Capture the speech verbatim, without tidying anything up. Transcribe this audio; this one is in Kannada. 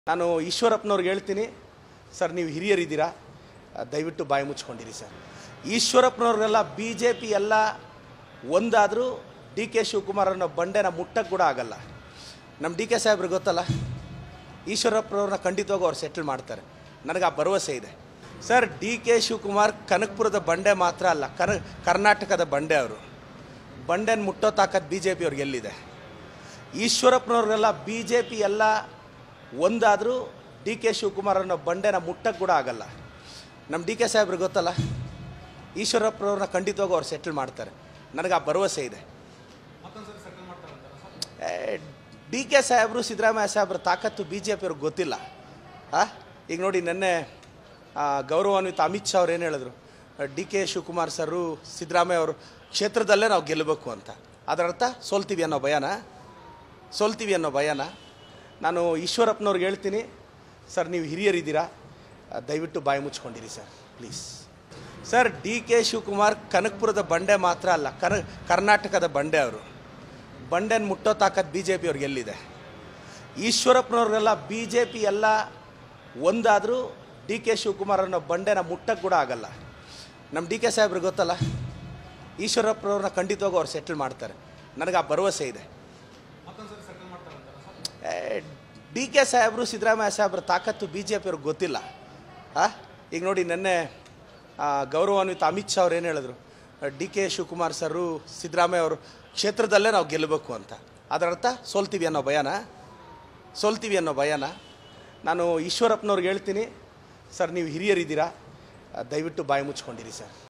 ನಾನು ಈಶ್ವರಪ್ಪನವ್ರಿಗೆ ಹೇಳ್ತೀನಿ ಸರ್, ನೀವು ಹಿರಿಯರಿದ್ದೀರಾ, ದಯವಿಟ್ಟು ಬಾಯಿ ಮುಚ್ಕೊಂಡಿರಿ ಸರ್. ಈಶ್ವರಪ್ಪನವ್ರನ್ನೆಲ್ಲ ಬಿ ಜೆ ಪಿ ಎಲ್ಲ ಒಂದಾದರೂ ಡಿ ಕೆ ಶಿವಕುಮಾರ್ ಅನ್ನೋ ಬಂಡೆನ ಮುಟ್ಟಕ್ಕೆ ಕೂಡ ಆಗಲ್ಲ. ನಮ್ಮ ಡಿ ಕೆ ಸಾಹೇಬ್ರಿಗೆ ಗೊತ್ತಲ್ಲ, ಈಶ್ವರಪ್ಪನವ್ರನ್ನ ಖಂಡಿತವಾಗೂ ಅವ್ರು ಸೆಟ್ಲ್ ಮಾಡ್ತಾರೆ, ನನಗೆ ಆ ಭರವಸೆ ಇದೆ ಸರ್. ಡಿ ಕೆ ಶಿವಕುಮಾರ್ ಕನಕಪುರದ ಬಂಡೆ ಮಾತ್ರ ಅಲ್ಲ, ಕರ್ ಕರ್ನಾಟಕದ ಬಂಡೆ. ಅವರು ಬಂಡೆನ ಮುಟ್ಟೋ ತಾಕತ್ತು ಬಿ ಜೆ ಪಿ ಅವ್ರಿಗೆ ಎಲ್ಲಿದೆ? ಈಶ್ವರಪ್ಪನವ್ರನ್ನೆಲ್ಲ ಬಿ ಜೆ ಪಿ ಎಲ್ಲ ಒಂದಾದರೂ ಡಿ ಕೆ ಶಿವಕುಮಾರ್ ಅನ್ನೋ ಬಂಡೆನ ಮುಟ್ಟಕ್ಕೆ ಕೂಡ ಆಗಲ್ಲ. ನಮ್ಮ ಡಿ ಕೆ ಸಾಹೇಬ್ರಿಗೆ ಗೊತ್ತಲ್ಲ, ಈಶ್ವರಪ್ಪನವ್ರನ್ನ ಖಂಡಿತವಾಗೂ ಅವ್ರು ಸೆಟ್ಲ್ ಮಾಡ್ತಾರೆ, ನನಗೆ ಆ ಭರವಸೆ ಇದೆ. ಡಿ ಕೆ ಸಾಹೇಬರು ಸಿದ್ದರಾಮಯ್ಯ ಸಾಹೇಬ್ರ ತಾಕತ್ತು ಬಿ ಜೆ ಪಿ ಅವ್ರಿಗೆ ಗೊತ್ತಿಲ್ಲ. ಹಾಂ, ಈಗ ನೋಡಿ, ನೆನ್ನೆ ಗೌರವಾನ್ವಿತ ಅಮಿತ್ ಶಾ ಅವ್ರು ಏನು ಹೇಳಿದ್ರು, D K Shivakumar sir Siddaramaiah ಅವರು ಕ್ಷೇತ್ರದಲ್ಲೇ ನಾವು ಗೆಲ್ಲಬೇಕು ಅಂತ. ಅದರರ್ಥ ಸೋಲ್ತೀವಿ ಅನ್ನೋ ಭಯನ ಸೋಲ್ತೀವಿ ಅನ್ನೋ ಭಯನ ನಾನು ಈಶ್ವರಪ್ಪನವ್ರಿಗೆ ಹೇಳ್ತೀನಿ ಸರ್, ನೀವು ಹಿರಿಯರಿದ್ದೀರಾ, ದಯವಿಟ್ಟು ಬಾಯಿ ಮುಚ್ಕೊಂಡಿರಿ sir, please sir. D K Shivakumar ಕನಕಪುರದ ಬಂಡೆ ಮಾತ್ರ ಅಲ್ಲ, ಕರ್ ಕರ್ನಾಟಕದ ಬಂಡೆ. ಅವರು ಬಂಡೆನ ಮುಟ್ಟೋ ತಾಕತ್ತು ಬಿ ಜೆ ಪಿ ಅವ್ರಿಗೆ ಎಲ್ಲಿದೆ? ಈಶ್ವರಪ್ಪನವ್ರನ್ನೆಲ್ಲ ಬಿ ಜೆ ಪಿ ಎಲ್ಲ ಒಂದಾದರೂ ಡಿ ಕೆ ಶಿವಕುಮಾರ್ ಅನ್ನೋ ಬಂಡೆನ ಮುಟ್ಟಕ್ಕೆ ಕೂಡ ಆಗಲ್ಲ. ನಮ್ಮ ಡಿ ಕೆ ಸಾಹೇಬ್ರಿಗೆ ಗೊತ್ತಲ್ಲ, ಈಶ್ವರಪ್ಪನವ್ರನ್ನ ಖಂಡಿತವಾಗೂ ಅವ್ರು ಸೆಟ್ಲ್ ಮಾಡ್ತಾರೆ, ನನಗೆ ಆ ಭರವಸೆ ಇದೆ. ಡಿ ಕೆ ಸಾಹೇಬರು ಸಿದ್ದರಾಮಯ್ಯ ಸಾಹೇಬ್ರ ತಾಕತ್ತು ಬಿ ಜೆ ಪಿ ಅವ್ರಿಗೆ ಗೊತ್ತಿಲ್ಲ. ಹಾಂ, ಈಗ ನೋಡಿ, ನೆನ್ನೆ ಗೌರವಾನ್ವಿತ ಅಮಿತ್ ಶಾ ಅವ್ರು ಏನು ಹೇಳಿದ್ರು, D K Shivakumar sir Siddaramaiah ಅವರು ಕ್ಷೇತ್ರದಲ್ಲೇ ನಾವು ಗೆಲ್ಲಬೇಕು ಅಂತ. ಅದರರ್ಥ ಸೋಲ್ತೀವಿ ಅನ್ನೋ ಭಯನ ಸೋಲ್ತೀವಿ ಅನ್ನೋ ಭಯನ ನಾನು ಈಶ್ವರಪ್ಪನವ್ರಿಗೆ ಹೇಳ್ತೀನಿ ಸರ್, ನೀವು ಹಿರಿಯರಿದ್ದೀರಾ, ದಯವಿಟ್ಟು ಬಾಯಿ ಮುಚ್ಕೊಂಡಿರಿ ಸರ್.